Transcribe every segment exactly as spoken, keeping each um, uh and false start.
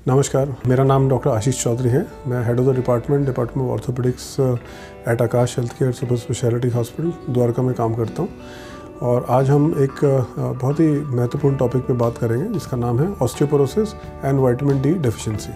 नमस्कार, मेरा नाम डॉक्टर आशीष चौधरी है। मैं head of the department department of orthopedics at Aakash health care super speciality hospital Dwarka में काम करता हूँ। और आज हम एक बहुत ही महत्वपूर्ण टॉपिक पे बात करेंगे जिसका नाम है osteoporosis and vitamin D deficiency.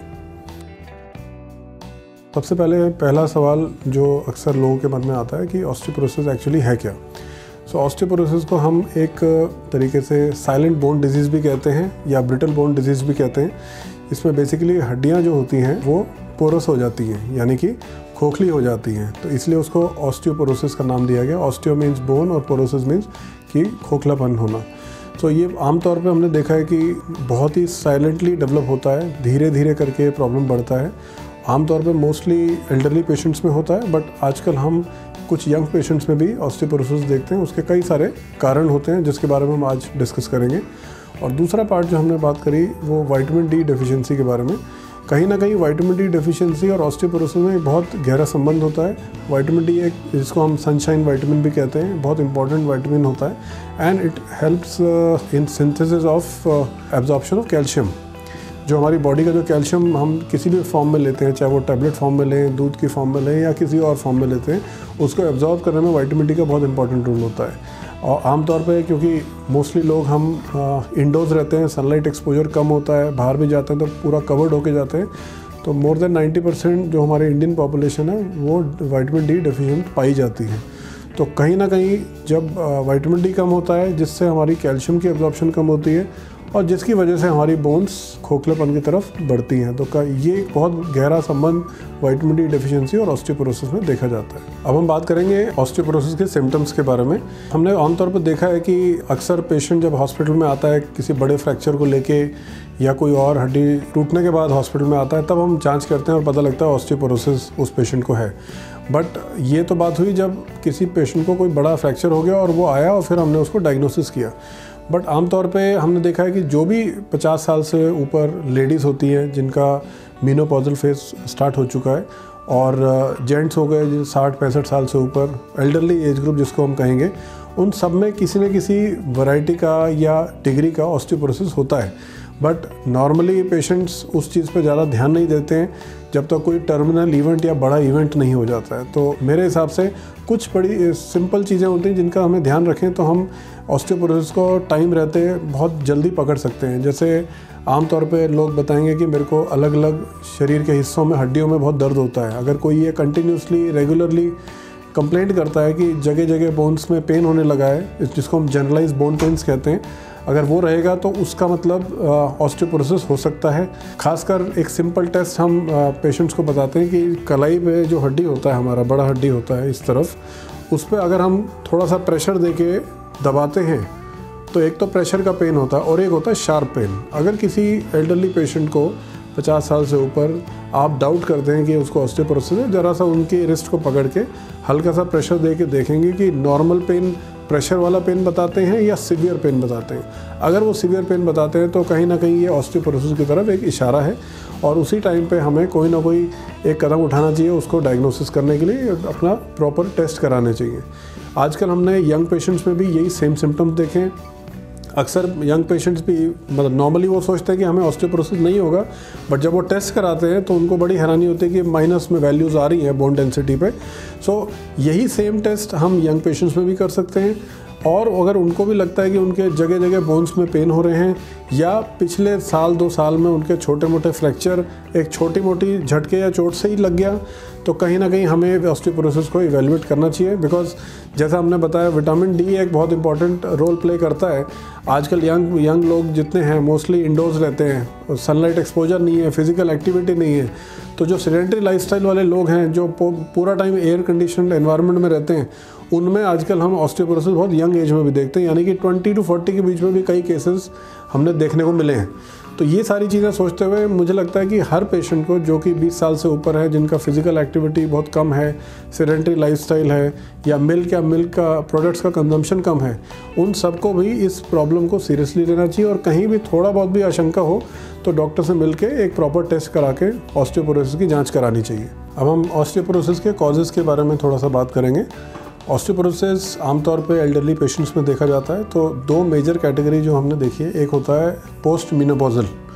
सबसे पहले पहला सवाल जो अक्सर लोगों के मन में आता है कि ऑस्टियोपोरोसिस एक्चुअली है क्या। सो ऑस्टियोपोरोसिस को हम एक तरीके से साइलेंट बोन डिजीज़ भी कहते हैं या ब्रिटल बोन डिजीज़ भी कहते हैं। इसमें बेसिकली हड्डियां जो होती हैं वो पोरस हो जाती हैं, यानी कि खोखली हो जाती हैं, तो इसलिए उसको ऑस्टियोपोरोसिस का नाम दिया गया। ऑस्टियो मीन्स बोन और पोरोसिस मीन्स कि खोखलापन होना। तो ये आमतौर पे हमने देखा है कि बहुत ही साइलेंटली डेवलप होता है, धीरे धीरे करके प्रॉब्लम बढ़ता है। आमतौर पे मोस्टली एल्डरली पेशेंट्स में होता है, बट आजकल हम कुछ यंग पेशेंट्स में भी ऑस्टियोपोरोसिस देखते हैं। उसके कई सारे कारण होते हैं जिसके बारे में हम आज डिस्कस करेंगे। और दूसरा पार्ट जो हमने बात करी वो विटामिन डी डेफिशिएंसी के बारे में। कहीं ना कहीं विटामिन डी डेफिशिएंसी और ऑस्टियोपोरोसिस में एक बहुत गहरा संबंध होता है। विटामिन डी एक जिसको हम सनशाइन विटामिन भी कहते हैं, बहुत इंपॉर्टेंट विटामिन होता है and it helps in synthesis of absorption of calcium. जो हमारी बॉडी का जो कैल्शियम हम किसी भी फॉर्म में लेते हैं, चाहे वो टैबलेट फॉर्म में लें, दूध की फॉर्म में लें या किसी और फॉर्म में लेते हैं, उसको एब्जॉर्ब करने में विटामिन डी का बहुत इंपॉर्टेंट रोल होता है। और आमतौर पे क्योंकि मोस्टली लोग हम इंडोर्स रहते हैं, सनलाइट एक्सपोजर कम होता है, बाहर भी जाते हैं तो पूरा कवर्ड होके जाते हैं, तो मोर देन नाइन्टी परसेंट जो हमारे इंडियन पॉपुलेशन है वो विटामिन डी डेफिशिएंट पाई जाती है। तो कहीं ना कहीं जब विटामिन डी कम होता है जिससे हमारी कैल्शियम की एब्जॉर्प्शन कम होती है और जिसकी वजह से हमारी बोन्स खोखलेपन की तरफ बढ़ती हैं। तो ये एक बहुत गहरा संबंध विटामिन डी डेफिशिएंसी और ऑस्टियोपोरोसिस में देखा जाता है। अब हम बात करेंगे ऑस्टियोपोरोसिस के सिम्टम्स के बारे में। हमने आमतौर पर देखा है कि अक्सर पेशेंट जब हॉस्पिटल में आता है किसी बड़े फ्रैक्चर को लेके या कोई और हड्डी टूटने के बाद हॉस्पिटल में आता है, तब हम जाँच करते हैं और पता लगता है ऑस्टियोपोरोसिस उस पेशेंट को है। बट ये तो बात हुई जब किसी पेशेंट को कोई बड़ा फ्रैक्चर हो गया और वो आया और फिर हमने उसको डायग्नोसिस किया। बट आमतौर पे हमने देखा है कि जो भी पचास साल से ऊपर लेडीज़ होती हैं जिनका मेनोपॉजल फेज स्टार्ट हो चुका है, और जेंट्स हो गए जो साठ पैंसठ साल से ऊपर, एल्डरली एज ग्रुप जिसको हम कहेंगे, उन सब में किसी न किसी वैरायटी का या डिग्री का ऑस्टियोपोरोसिस होता है। बट नॉर्मली पेशेंट्स उस चीज़ पे ज़्यादा ध्यान नहीं देते हैं जब तक कोई टर्मिनल इवेंट या बड़ा इवेंट नहीं हो जाता है। तो मेरे हिसाब से कुछ बड़ी सिंपल चीज़ें होती हैं जिनका हमें ध्यान रखें तो हम ऑस्टियोपोरोसिस को टाइम रहते बहुत जल्दी पकड़ सकते हैं। जैसे आमतौर पे लोग बताएंगे कि मेरे को अलग अलग शरीर के हिस्सों में, हड्डियों में बहुत दर्द होता है। अगर कोई ये कंटिन्यूसली रेगुलरली कंप्लेंट करता है कि जगह जगह बोन्स में पेन होने लगा है, जिसको हम जनरलाइज बोन पेन्स कहते हैं, अगर वो रहेगा तो उसका मतलब ऑस्टियोपोरोसिस हो सकता है। खासकर एक सिंपल टेस्ट हम पेशेंट्स को बताते हैं कि कलाई पे जो हड्डी होता है, हमारा बड़ा हड्डी होता है इस तरफ, उस पर अगर हम थोड़ा सा प्रेशर देके दबाते हैं तो एक तो प्रेशर का पेन होता है और एक होता है शार्प पेन। अगर किसी एल्डरली पेशेंट को पचास साल से ऊपर आप डाउट करते हैं कि उसको ऑस्टियोपोरोसिस है, ज़रा सा उनकी रिस्ट को पकड़ के हल्का सा प्रेशर दे के देखेंगे कि नॉर्मल पेन, प्रेशर वाला पेन बताते हैं या सीवियर पेन बताते हैं। अगर वो सीवियर पेन बताते हैं तो कहीं ना कहीं ये ऑस्टियोपोरोसिस की तरफ एक इशारा है और उसी टाइम पे हमें कोई ना कोई एक कदम उठाना चाहिए उसको डायग्नोसिस करने के लिए, अपना प्रॉपर टेस्ट कराने चाहिए। आजकल हमने यंग पेशेंट्स में भी यही सेम सिम्टम्स देखे हैं। अक्सर यंग पेशेंट्स भी मतलब नॉर्मली वो सोचते हैं कि हमें ऑस्टियोपोरोसिस नहीं होगा, बट जब वो टेस्ट कराते हैं तो उनको बड़ी हैरानी होती है कि माइनस में वैल्यूज़ आ रही हैं बोन डेंसिटी पे। सो यही सेम टेस्ट हम यंग पेशेंट्स में भी कर सकते हैं। और अगर उनको भी लगता है कि उनके जगह जगह बोन्स में पेन हो रहे हैं या पिछले साल दो साल में उनके छोटे मोटे फ्रैक्चर एक छोटी मोटी झटके या चोट से ही लग गया, तो कहीं ना कहीं हमें ऑस्टियोपोरोसिस को इवेल्युएट करना चाहिए। बिकॉज जैसा हमने बताया विटामिन डी एक बहुत इंपॉर्टेंट रोल प्ले करता है। आजकल यंग यंग लोग जितने हैं मोस्टली इंडोर्स रहते हैं, सनलाइट एक्सपोजर नहीं है, फिजिकल एक्टिविटी नहीं है। तो जो सेडेंटरी लाइफस्टाइल वाले लोग हैं जो पूरा टाइम एयर कंडीशनड एनवायरनमेंट में रहते हैं, उनमें आजकल हम ऑस्टियोपोरोसिस बहुत यंग एज में भी देखते हैं, यानी कि ट्वेंटी टू फोर्टी के बीच में भी कई केसेस हमने देखने को मिले हैं। तो ये सारी चीज़ें सोचते हुए मुझे लगता है कि हर पेशेंट को जो कि बीस साल से ऊपर है, जिनका फिजिकल एक्टिविटी बहुत कम है, सेडेंटरी लाइफस्टाइल है या मिल्क या मिल्क का प्रोडक्ट्स का कंजम्पशन कम है, उन सबको भी इस प्रॉब्लम को सीरियसली लेना चाहिए और कहीं भी थोड़ा बहुत भी आशंका हो तो डॉक्टर से मिलके एक प्रॉपर टेस्ट करा के ऑस्टियोपोरोसिस की जाँच करानी चाहिए। अब हम ऑस्टियोपोरोसिस के कॉजेज़ के बारे में थोड़ा सा बात करेंगे। ऑस्टियोपोरोसिस आमतौर पे एल्डरली पेशेंट्स में देखा जाता है। तो दो मेजर कैटेगरी जो हमने देखी है, एक होता है पोस्ट मेनोपॉजल,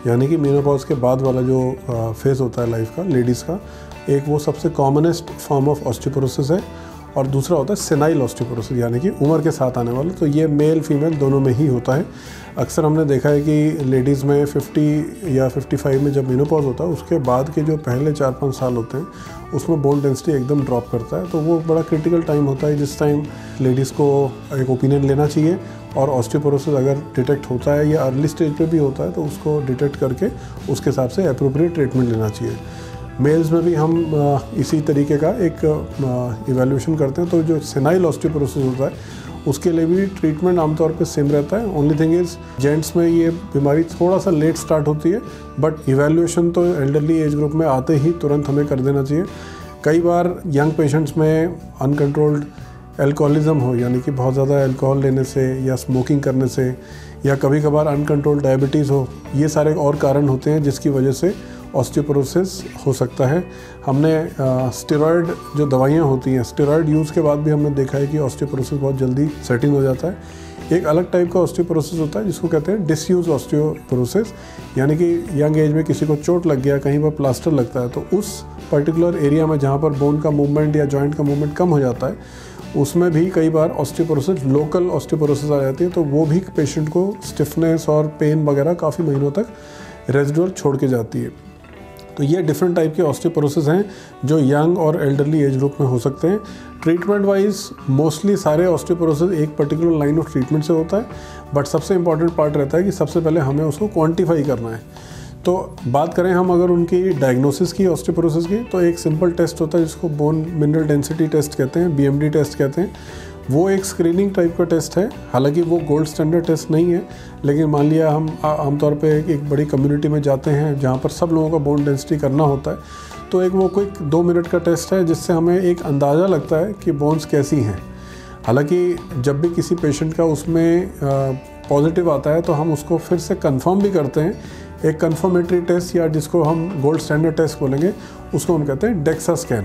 यानी कि मेनोपॉज के बाद वाला जो फेज़ होता है लाइफ का लेडीज़ का, एक वो सबसे कॉमनेस्ट फॉर्म ऑफ ऑस्टियोपोरोसिस है और दूसरा होता है सेनाइल ऑस्टियोपोरोसिस यानी कि उम्र के साथ आने वाला। तो ये मेल फीमेल दोनों में ही होता है। अक्सर हमने देखा है कि लेडीज़ में पचास या पचपन में जब मेनोपॉज होता है उसके बाद के जो पहले चार पाँच साल होते हैं उसमें बोन डेंसिटी एकदम ड्रॉप करता है। तो वो बड़ा क्रिटिकल टाइम होता है जिस टाइम लेडीज़ को एक ओपिनियन लेना चाहिए और ऑस्टियोपोरोसिस अगर डिटेक्ट होता है या अर्ली स्टेज पे भी होता है तो उसको डिटेक्ट करके उसके हिसाब से अप्रोप्रिएट ट्रीटमेंट लेना चाहिए। मेल्स में भी हम इसी तरीके का एक इवैल्यूएशन करते हैं। तो जो सेनाइल ऑस्टियोपोरोसिस होता है उसके लिए भी ट्रीटमेंट आमतौर पे सेम रहता है। ओनली थिंग इज़ जेंट्स में ये बीमारी थोड़ा सा लेट स्टार्ट होती है, बट इवैल्यूएशन तो एल्डरली एज ग्रुप में आते ही तुरंत हमें कर देना चाहिए। कई बार यंग पेशेंट्स में अनकंट्रोल्ड एल्कोहलिज्म हो, यानी कि बहुत ज़्यादा अल्कोहल लेने से या स्मोकिंग करने से या कभी कभार अनकंट्रोल्ड डायबिटीज़ हो, ये सारे और कारण होते हैं जिसकी वजह से ऑस्टियोपोरोसिस हो सकता है। हमने स्टेरॉयड जो दवाइयाँ होती हैं, स्टेरॉयड यूज़ के बाद भी हमने देखा है कि ऑस्टियोपोरोसिस बहुत जल्दी सेटिंग हो जाता है। एक अलग टाइप का ऑस्टियोपोरोसिस होता है जिसको कहते हैं डिसयूज ऑस्टियोपोरोसिस, यानी कि यंग एज में किसी को चोट लग गया, कहीं पर प्लास्टर लगता है, तो उस पर्टिकुलर एरिया में जहाँ पर बोन का मूवमेंट या जॉइंट का मूवमेंट कम हो जाता है उसमें भी कई बार ऑस्टियोपोरोसिस, लोकल ऑस्टियोपोरोसिस आ जाती है। तो वो भी पेशेंट को स्टिफनेस और पेन वगैरह काफ़ी महीनों तक रेजिडुअल छोड़ के जाती है। तो ये डिफरेंट टाइप के ऑस्टियोपोरोसिस हैं जो यंग और एल्डरली एज ग्रुप में हो सकते हैं। ट्रीटमेंट वाइज मोस्टली सारे ऑस्टियोपोरोसिस एक पर्टिकुलर लाइन ऑफ ट्रीटमेंट से होता है, बट सबसे इंपॉर्टेंट पार्ट रहता है कि सबसे पहले हमें उसको क्वांटिफाई करना है। तो बात करें हम अगर उनकी डायग्नोसिस की ऑस्टियोपोरोसिस की, तो एक सिंपल टेस्ट होता है जिसको बोन मिनरल डेंसिटी टेस्ट कहते हैं, बी एम डी टेस्ट कहते हैं। वो एक स्क्रीनिंग टाइप का टेस्ट है, हालांकि वो गोल्ड स्टैंडर्ड टेस्ट नहीं है, लेकिन मान लिया हम आमतौर पे एक, एक बड़ी कम्युनिटी में जाते हैं जहाँ पर सब लोगों का बोन डेंसिटी करना होता है, तो एक वो क्विक दो मिनट का टेस्ट है जिससे हमें एक अंदाज़ा लगता है कि बोन्स कैसी हैं। हालांकि जब भी किसी पेशेंट का उसमें पॉजिटिव आता है तो हम उसको फिर से कंफर्म भी करते हैं, एक कंफर्मेटरी टेस्ट या जिसको हम गोल्ड स्टैंडर्ड टेस्ट बोलेंगे उसको हम कहते हैं डेक्सा स्कैन।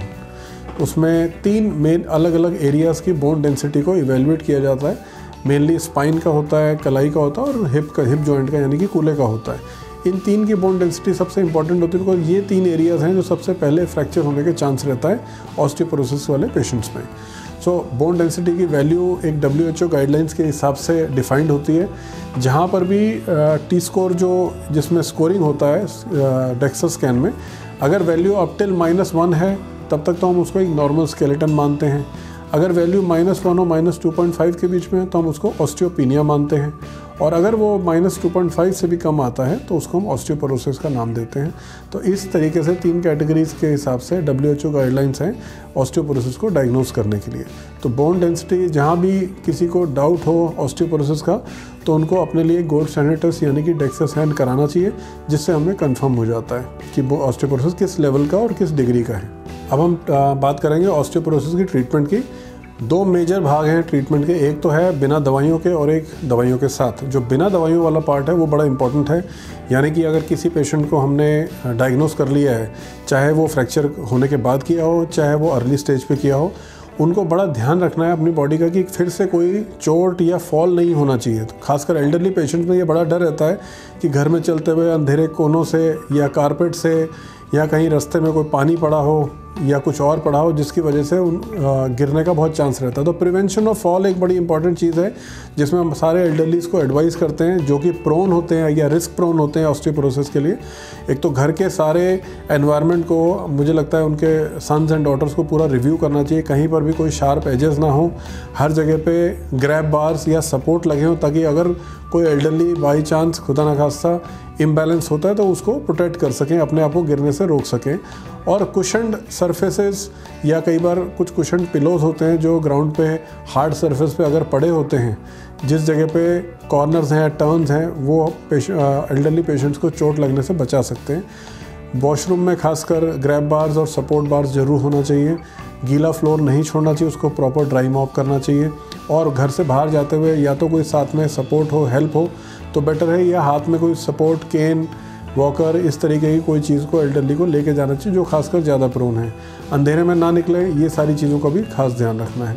उसमें तीन मेन अलग अलग एरियाज़ की बोन डेंसिटी को इवेलुएट किया जाता है। मेनली स्पाइन का होता है, कलाई का होता है और हिप का, हिप जॉइंट का यानी कि कूल्हे का होता है। इन तीन की बोन डेंसिटी सबसे इंपॉर्टेंट होती है बिकॉज ये तीन एरियाज़ हैं जो सबसे पहले फ्रैक्चर होने के चांस रहता है ऑस्टियोपोरोसिस वाले पेशेंट्स में। सो बोन डेंसिटी की वैल्यू एक डब्ल्यू एच ओ गाइडलाइंस के हिसाब से डिफाइंड होती है, जहाँ पर भी टी स्कोर जो जिसमें स्कोरिंग होता है डेक्सा स्कैन में, अगर value up till minus one है तब तक तो हम उसको एक नॉर्मल स्केलेटन मानते हैं। अगर वैल्यू माइनस वन और माइनस टू पॉइंट फाइव के बीच में है तो हम उसको ऑस्टियोपिनिया मानते हैं, और अगर वो माइनस टू पॉइंट फाइव से भी कम आता है तो उसको हम ऑस्टियोपोरोसिस का नाम देते हैं। तो इस तरीके से तीन कैटेगरीज के हिसाब से डब्ल्यू एच ओ गाइडलाइंस हैं ऑस्टियोपोरोसिस को डायग्नोस करने के लिए। तो बोन डेंसिटी जहाँ भी किसी को डाउट हो ऑस्टियोपोरोसिस का तो उनको अपने लिए गोल्ड स्टैंडर्ड टेस्ट यानी कि डेक्सा स्कैन कराना चाहिए, जिससे हमें कन्फर्म हो जाता है कि वो ऑस्टियोपोरोसिस किस लेवल का और किस डिग्री का है। अब हम बात करेंगे ऑस्टियोपोरोसिस की ट्रीटमेंट की। दो मेजर भाग हैं ट्रीटमेंट के, एक तो है बिना दवाइयों के और एक दवाइयों के साथ। जो बिना दवाइयों वाला पार्ट है वो बड़ा इंपॉर्टेंट है, यानी कि अगर किसी पेशेंट को हमने डायग्नोस कर लिया है, चाहे वो फ्रैक्चर होने के बाद किया हो चाहे वो अर्ली स्टेज पे किया हो, उनको बड़ा ध्यान रखना है अपनी बॉडी का कि फिर से कोई चोट या फॉल नहीं होना चाहिए। तो खासकर एल्डरली पेशेंट में ये बड़ा डर रहता है कि घर में चलते हुए अंधेरे कोनों से या कारपेट से या कहीं रास्ते में कोई पानी पड़ा हो या कुछ और पड़ा हो जिसकी वजह से उन गिरने का बहुत चांस रहता है। तो प्रिवेंशन ऑफ फॉल एक बड़ी इंपॉर्टेंट चीज़ है जिसमें हम सारे एल्डरलीज को एडवाइस करते हैं जो कि प्रोन होते हैं या रिस्क प्रोन होते हैं ऑस्टियोपोरोसिस के लिए। एक तो घर के सारे एनवायरनमेंट को मुझे लगता है उनके सन्स एंड डॉटर्स को पूरा रिव्यू करना चाहिए, कहीं पर भी कोई शार्प एजेस ना हो, हर जगह पे ग्रैब बार्स या सपोर्ट लगे हों ताकि अगर कोई एल्डरली बाई चांस खुदा न खास्ता इम्बैलेंस होता है तो उसको प्रोटेक्ट कर सकें, अपने आप को गिरने से रोक सकें। और कुशन्ड सरफेसेस या कई बार कुछ कुशन्ड पिलोज होते हैं जो ग्राउंड पे हार्ड सरफेस पे अगर पड़े होते हैं, जिस जगह पे कॉर्नर्स हैं, टर्न्स हैं, वो एल्डरली पेशेंट्स को चोट लगने से बचा सकते हैं। वॉशरूम में खासकर ग्रैब बार्स और सपोर्ट बार्स ज़रूर होना चाहिए। गीला फ्लोर नहीं छोड़ना चाहिए, उसको प्रॉपर ड्राई मॉप करना चाहिए। और घर से बाहर जाते हुए या तो कोई साथ में सपोर्ट हो, हेल्प हो तो बेटर है, या हाथ में कोई सपोर्ट, केन, वॉकर, इस तरीके की कोई चीज़ को एल्डरली को लेके जाना चाहिए जो खासकर ज़्यादा प्रोन है। अंधेरे में ना निकले, ये सारी चीज़ों का भी खास ध्यान रखना है।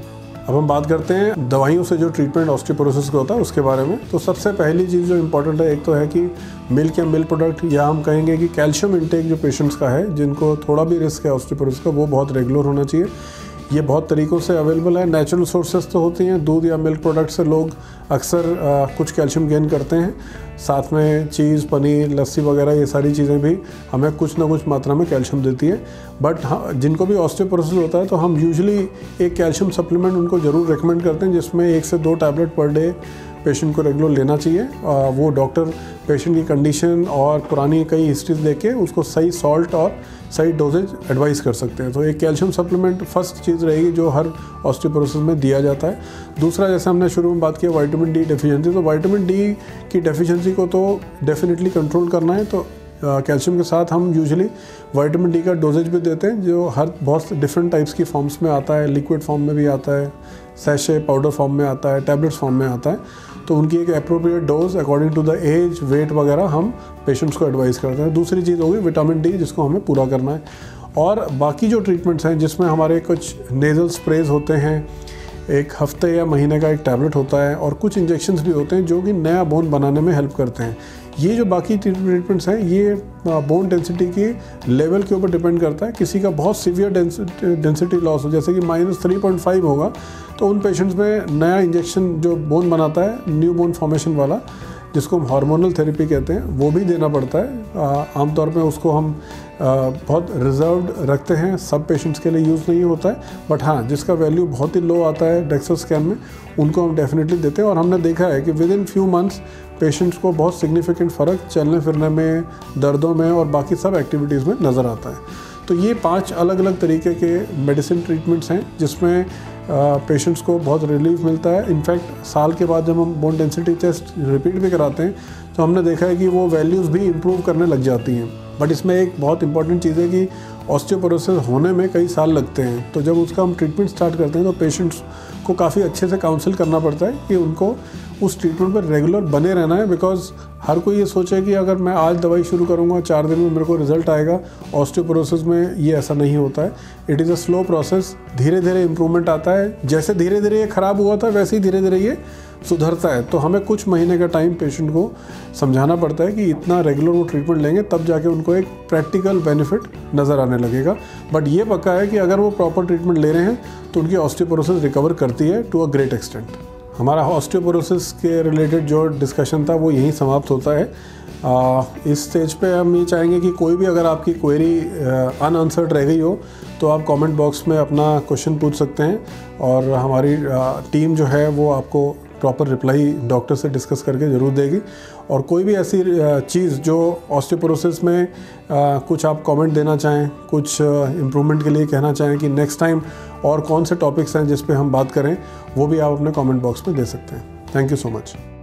अब हम बात करते हैं दवाइयों से जो ट्रीटमेंट ऑस्टियोपोरोसिस का होता है उसके बारे में। तो सबसे पहली चीज़ जो इम्पोर्टेंट है, एक तो है कि मिल्क या मिल्क प्रोडक्ट, या हम कहेंगे कि कैल्शियम इंटेक जो पेशेंट्स का है, जिनको थोड़ा भी रिस्क है ऑस्टियोपोरोसिस का, वो बहुत रेगुलर होना चाहिए। ये बहुत तरीक़ों से अवेलेबल है। नेचुरल सोर्सेज तो होती हैं, दूध या मिल्क प्रोडक्ट से लोग अक्सर आ, कुछ कैल्शियम गेन करते हैं। साथ में चीज़, पनीर, लस्सी वगैरह ये सारी चीज़ें भी हमें कुछ ना कुछ मात्रा में कैल्शियम देती है। बट हाँ, जिनको भी ऑस्टियोपोरोसिस होता है तो हम यूजुअली एक कैल्शियम सप्लीमेंट उनको ज़रूर रिकमेंड करते हैं, जिसमें एक से दो टैबलेट पर डे पेशेंट को रेगुलर लेना चाहिए। आ, वो डॉक्टर पेशेंट की कंडीशन और पुरानी कई हिस्ट्रीज देख के उसको सही सॉल्ट और सही डोजेज एडवाइस कर सकते हैं। तो एक कैल्शियम सप्लीमेंट फर्स्ट चीज़ रहेगी जो हर ऑस्टियोपोरोसिस में दिया जाता है। दूसरा, जैसे हमने शुरू में बात किया विटामिन डी डेफिशिएंसी, तो विटामिन डी की डेफिशिएंसी को तो डेफिनेटली कंट्रोल करना है। तो कैल्शियम के साथ हम यूजुअली विटामिन डी का डोजेज भी देते हैं, जो हर बहुत डिफरेंट टाइप्स की फॉर्म्स में आता है। लिक्विड फॉर्म में भी आता है, सैशे पाउडर फॉर्म में आता है, टैबलेट्स फॉर्म में आता है। तो उनकी एक appropriate dose according to the age, weight वगैरह हम पेशेंट्स को एडवाइस करते हैं। दूसरी चीज़ होगी विटामिन डी, जिसको हमें पूरा करना है। और बाकी जो ट्रीटमेंट्स हैं, जिसमें हमारे कुछ नेज़ल स्प्रेज होते हैं, एक हफ्ते या महीने का एक टैबलेट होता है, और कुछ इंजेक्शंस भी होते हैं जो कि नया बोन बनाने में हेल्प करते हैं। ये जो बाकी ट्रीटमेंट्स हैं, ये बोन डेंसिटी की लेवल के ऊपर डिपेंड करता है। किसी का बहुत सीवियर डेंसिटी लॉस हो, जैसे कि माइनस थ्री पॉइंट फाइव होगा, तो उन पेशेंट्स में नया इंजेक्शन जो बोन बनाता है, न्यू बोन फॉर्मेशन वाला, जिसको हम हार्मोनल थेरेपी कहते हैं, वो भी देना पड़ता है। आमतौर पे उसको हम आ, बहुत रिजर्व्ड रखते हैं, सब पेशेंट्स के लिए यूज़ नहीं होता है। बट हाँ, जिसका वैल्यू बहुत ही लो आता है डेक्सा स्कैन में, उनको हम डेफिनेटली देते हैं। और हमने देखा है कि within few months patients को बहुत सिग्निफिकेंट फ़र्क चलने फिरने में, दर्दों में और बाकी सब एक्टिविटीज़ में नज़र आता है। तो ये पांच अलग अलग तरीके के मेडिसिन ट्रीटमेंट्स हैं, जिसमें पेशेंट्स को बहुत रिलीफ मिलता है। इनफैक्ट साल के बाद जब हम बोन डेंसिटी टेस्ट रिपीट भी कराते हैं, तो हमने देखा है कि वो वैल्यूज़ भी इम्प्रूव करने लग जाती हैं। बट इसमें एक बहुत इंपॉर्टेंट चीज़ है कि ऑस्टियोपोरोसिस होने में कई साल लगते हैं। तो जब उसका हम ट्रीटमेंट स्टार्ट करते हैं, तो पेशेंट्स को काफ़ी अच्छे से काउंसिल करना पड़ता है कि उनको उस ट्रीटमेंट पर रेगुलर बने रहना है। बिकॉज हर कोई ये सोचे कि अगर मैं आज दवाई शुरू करूँगा, चार दिन में मेरे को रिजल्ट आएगा। ऑस्टियोपोरोसिस में ये ऐसा नहीं होता है। It is a slow process, धीरे धीरे इम्प्रूवमेंट आता है। जैसे धीरे धीरे ये ख़राब हुआ था, वैसे ही धीरे धीरे ये सुधरता है। तो हमें कुछ महीने का टाइम पेशेंट को समझाना पड़ता है कि इतना रेगुलर वो ट्रीटमेंट लेंगे, तब जाके उनको एक प्रैक्टिकल बेनिफिट नज़र आने लगेगा। बट ये पक्का है कि अगर वो प्रॉपर ट्रीटमेंट ले रहे हैं, तो उनकी ऑस्टियोपोरोसिस रिकवर करती है टू अ ग्रेट एक्सटेंट। हमारा ऑस्टियोपोरोसिस के रिलेटेड जो डिस्कशन था, वो यहीं समाप्त होता है। आ, इस स्टेज पे हम ये चाहेंगे कि कोई भी अगर आपकी क्वेरी अनआंसर्ड रह गई हो, तो आप कमेंट बॉक्स में अपना क्वेश्चन पूछ सकते हैं, और हमारी टीम जो है वो आपको प्रॉपर रिप्लाई डॉक्टर से डिस्कस करके ज़रूर देगी। और कोई भी ऐसी चीज़ जो ऑस्टियोपोरोसिस में आ, कुछ आप कमेंट देना चाहें, कुछ इम्प्रूवमेंट के लिए कहना चाहें कि नेक्स्ट टाइम और कौन से टॉपिक्स हैं जिस पे हम बात करें, वो भी आप अपने कमेंट बॉक्स में दे सकते हैं। Thank you so much.